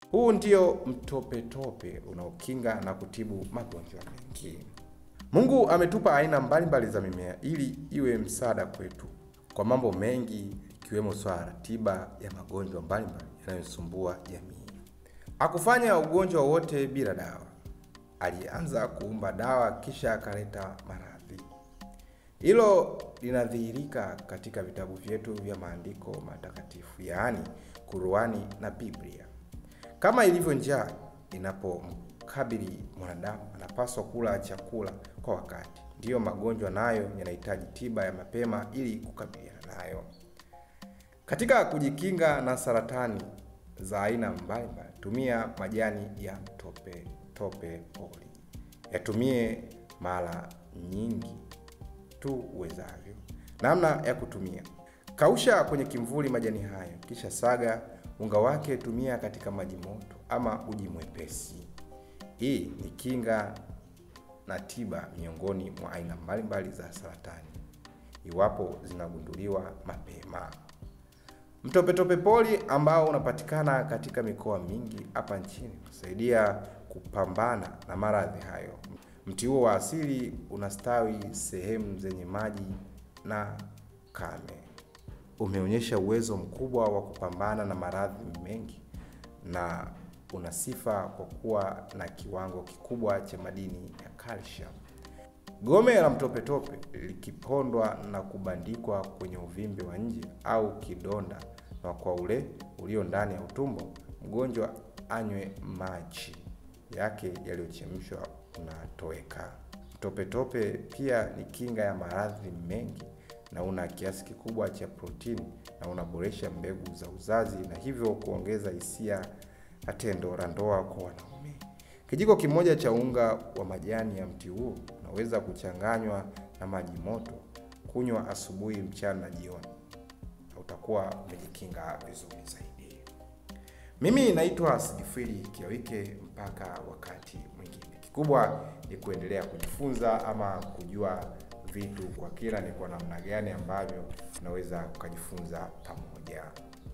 Huu ndio mtope tope unaokinga na kutibu magonjwa mengi. Mungu ametupa aina mbalimbali za mimea ili iwe msaada kwetu kwa mambo mengi, ikiwemo swala tiba ya magonjwa mbalimbali yanayosumbua jamii. Hakufanya ugonjwa wote bila dawa. Alianza kuumba dawa kisha akaleta maradhi. Hilo linadhihirika katika vitabu vyetu vya maandiko matakatifu, yaani Qur'ani na Biblia. Kama ilivyo njaa inapomkabili mwanadamu, anapaswa kula chakula kwa wakati. Ndiyo magonjwa nayo yanahitaji tiba ya mapema ili kukabiliana nayo. Katika kujikinga na saratani za aina mbalimbali, tumia majani ya mtope pori. Yatumie mara nyingi tu uwezavyo. Namna ya kutumia: kausha kwenye kimvuli majani hayo, kisha saga unga wake, tumia katika maji moto ama uji mwepesi. Hii ni kinga na tiba miongoni mwa aina mbalimbali za saratani iwapo zinagunduliwa mapema. Mtope pori ambao unapatikana katika mikoa mingi hapa nchini kusaidia kupambana na maradhi hayo. Mti huo wa asili unastawi sehemu zenye maji na kame. Umeonyesha uwezo mkubwa wa kupambana na maradhi mengi na una sifa kwa kuwa na kiwango kikubwa cha madini ya calcium. Gome la mtope likipondwa na kubandikwa kwenye uvimbe wa nje au kidonda na kwa ule ulio ndani ya utumbo, mgonjwa anywe maji yake yaliyochemshwa unatoweka. Mtope pia ni kinga ya maradhi mengi na una kiasi kikubwa cha protini na unaboresha mbegu za uzazi na hivyo kuongeza hisia na tendo la ndoa kwa wanaume. Kijiko kimoja cha unga wa majani ya mti huu unaweza kuchanganywa na maji moto, kunywa asubuhi, mchana na jioni, na utakuwa umejikinga vizuri zaidi. Mimi naitwa Sigfridi Kiawike, mpaka wakati mwingine. Kikubwa ni kuendelea kujifunza ama kujua vitu kwa kila ni kwa namna gani ambavyo tunaweza kujifunza pamoja.